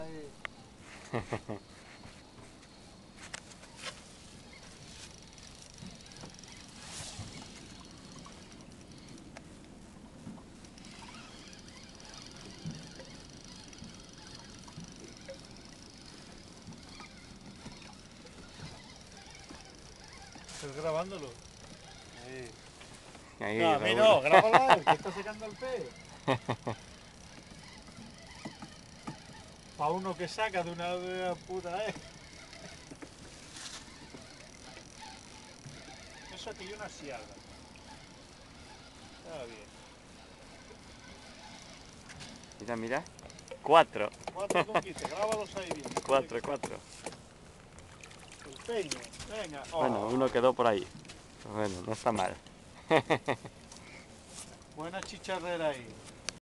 Ahí. ¿Estás grabándolo? Ahí. Ahí, No, a mí Raúl. no, grábala a él, que está secando el pez. Pa' uno que saca de una puta, Eso aquí hay una siaga. Está bien. Mira, mira. 4. 4,15, grábalos ahí bien. 4, 4. El peño, venga. Bueno, uno quedó por ahí. Bueno, no está mal. Buena chicharrera ahí.